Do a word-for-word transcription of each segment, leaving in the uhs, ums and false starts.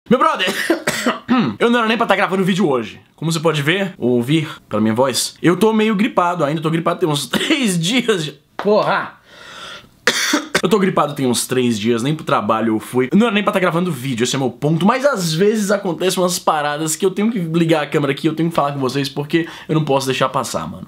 Meu brother, eu não era nem pra estar gravando vídeo hoje. Como você pode ver, ou ouvir pela minha voz, eu tô meio gripado ainda, tô gripado tem uns três dias de... Porra! Eu tô gripado tem uns três dias, nem pro trabalho eu fui. Não era nem pra estar gravando vídeo, esse é meu ponto. Mas às vezes acontecem umas paradas que eu tenho que ligar a câmera aqui, eu tenho que falar com vocês, porque eu não posso deixar passar, mano.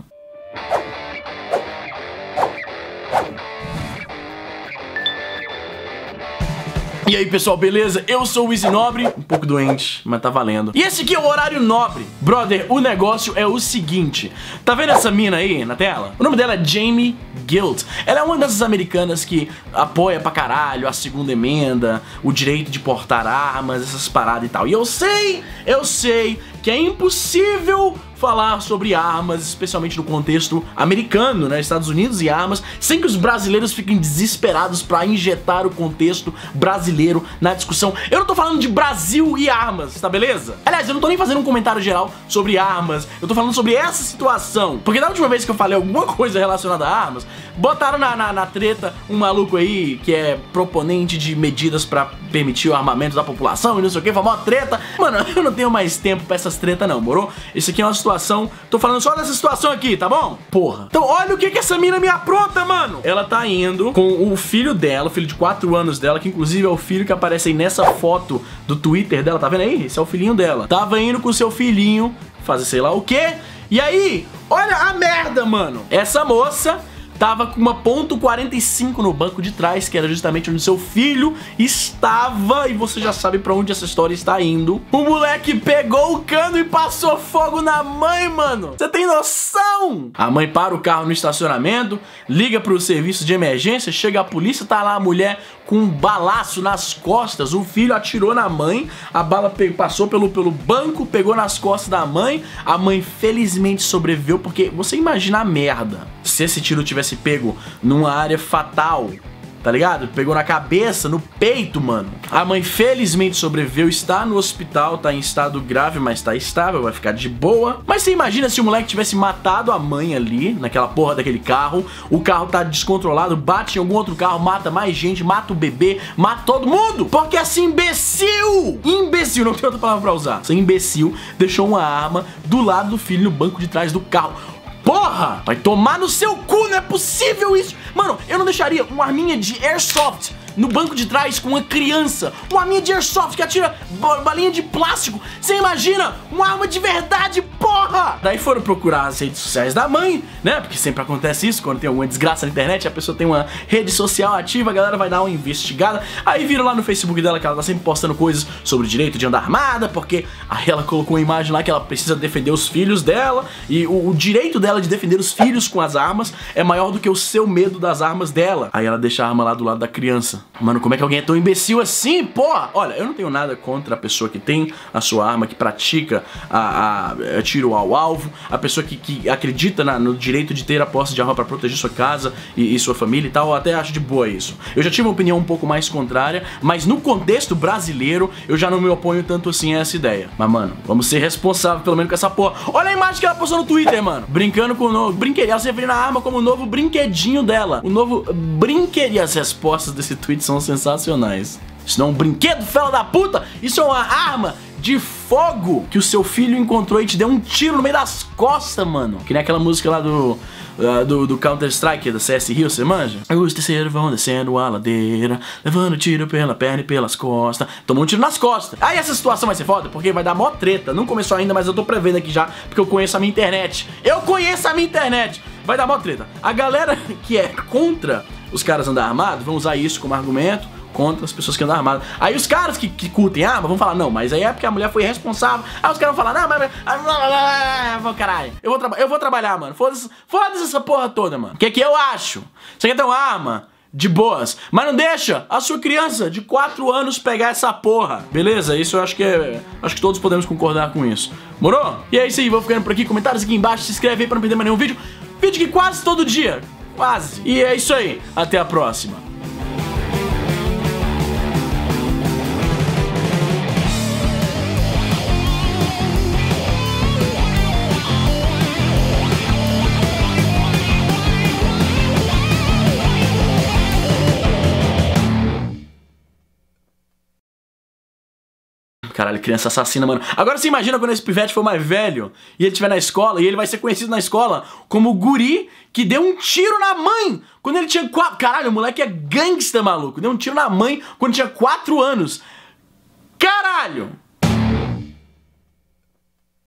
E aí pessoal, beleza? Eu sou o Easy Nobre, um pouco doente, mas tá valendo. E esse aqui é o Horário Nobre. Brother, o negócio é o seguinte. Tá vendo essa mina aí na tela? O nome dela é Jamie Guild. Ela é uma dessas americanas que apoia pra caralho a segunda emenda, o direito de portar armas, essas paradas e tal. E eu sei, eu sei que é impossível falar sobre armas, especialmente no contexto americano, né, Estados Unidos e armas, sem que os brasileiros fiquem desesperados pra injetar o contexto brasileiro na discussão. Eu não tô falando de Brasil e armas, tá beleza? Aliás, eu não tô nem fazendo um comentário geral sobre armas, eu tô falando sobre essa situação. Porque da última vez que eu falei alguma coisa relacionada a armas, botaram na, na, na treta um maluco aí que é proponente de medidas pra permitir o armamento da população e não sei o que, foi uma treta. Mano, eu não tenho mais tempo pra essas tretas não, moro? Isso aqui é uma situação Tô falando só dessa situação aqui, tá bom? Porra. Então olha o que que essa mina me apronta, mano. Ela tá indo com o filho dela, o filho de quatro anos dela, que inclusive é o filho que aparece aí nessa foto do Twitter dela, tá vendo aí? Esse é o filhinho dela. Tava indo com seu filhinho fazer sei lá o quê. E aí, olha a merda, mano. Essa moça tava com uma ponto quarenta e cinco no banco de trás, que era justamente onde seu filho estava, e você já sabe pra onde essa história está indo. O moleque pegou o cano e passou fogo na mãe, mano. Você tem noção? A mãe para o carro no estacionamento, liga pro serviço de emergência, chega a polícia, tá lá a mulher com um balaço nas costas. O filho atirou na mãe, a bala passou pelo, pelo banco, pegou nas costas da mãe. A mãe felizmente sobreviveu, porque você imagina a merda se esse tiro tivesse pego numa área fatal, tá ligado? Pegou na cabeça, no peito, mano. A mãe felizmente sobreviveu, está no hospital, tá em estado grave, mas tá estável, vai ficar de boa. Mas você imagina se o moleque tivesse matado a mãe ali, naquela porra daquele carro, o carro tá descontrolado, bate em algum outro carro, mata mais gente, mata o bebê, mata todo mundo, porque esse imbecil, imbecil, não tem outra palavra pra usar, esse imbecil deixou uma arma do lado do filho no banco de trás do carro. Porra! Vai tomar no seu cu, não é possível isso! Mano, eu não deixaria uma arminha de airsoft no banco de trás com uma criança. Uma arminha de airsoft que atira balinha de plástico. Você imagina? Uma arma de verdade, porra! Daí foram procurar as redes sociais da mãe, né? Porque sempre acontece isso, quando tem alguma desgraça na internet, a pessoa tem uma rede social ativa, a galera vai dar uma investigada. Aí viram lá no Facebook dela que ela tá sempre postando coisas sobre o direito de andar armada, porque aí ela colocou uma imagem lá que ela precisa defender os filhos dela, e o, o direito dela de defender os filhos com as armas é maior do que o seu medo das armas dela. Aí ela deixa a arma lá do lado da criança. Mano, como é que alguém é tão imbecil assim, porra? Olha, eu não tenho nada contra a pessoa que tem a sua arma, que pratica a, a, a tiro ao alvo, a pessoa que, que acredita na, no direito de ter a posse de arma pra proteger sua casa e, e sua família e tal. Eu até acho de boa isso. Eu já tive uma opinião um pouco mais contrária, mas no contexto brasileiro eu já não me oponho tanto assim a essa ideia. Mas, mano, vamos ser responsáveis pelo menos com essa porra. Olha a imagem que ela postou no Twitter, mano. Brincando com o novo brinquedo. Ela se referindo à arma como o novo brinquedinho dela. O novo brinquedo. E as respostas desse tweet são sensacionais. Isso não é um brinquedo, fela da puta. Isso é uma arma de fogo que o seu filho encontrou e te deu um tiro no meio das costas, mano. Que nem aquela música lá do... Uh, do, do Counter-Strike, da C S Rio, você manja? Os terceiros vão descendo a ladeira, levando tiro pela perna e pelas costas. Tomou um tiro nas costas. Aí essa situação vai ser foda, porque vai dar mó treta. Não começou ainda, mas eu tô prevendo aqui já, porque eu conheço a minha internet. Eu conheço a minha internet. Vai dar mó treta. A galera que é contra os caras andar armados vão usar isso como argumento contra as pessoas que andam armadas. Aí os caras que, que curtem arma vão falar, não, mas aí é porque a mulher foi responsável. Aí os caras vão falar, não, mas... mas caralho, eu vou, eu vou trabalhar, mano. Foda-se foda essa porra toda, mano. O que que eu acho? Você quer ter uma arma? De boas. Mas não deixa a sua criança de quatro anos pegar essa porra. Beleza? Isso eu acho que é... Acho que todos podemos concordar com isso. Morou? E é isso aí, vou ficando por aqui. Comentários aqui embaixo, se inscreve aí pra não perder mais nenhum vídeo. Vídeo que quase todo dia. Quase. E é isso aí. Até a próxima. Caralho, criança assassina, mano. Agora você imagina quando esse pivete for mais velho e ele estiver na escola e ele vai ser conhecido na escola como o guri que deu um tiro na mãe quando ele tinha quatro... Caralho, o moleque é gangsta, maluco. Deu um tiro na mãe quando tinha quatro anos. Caralho!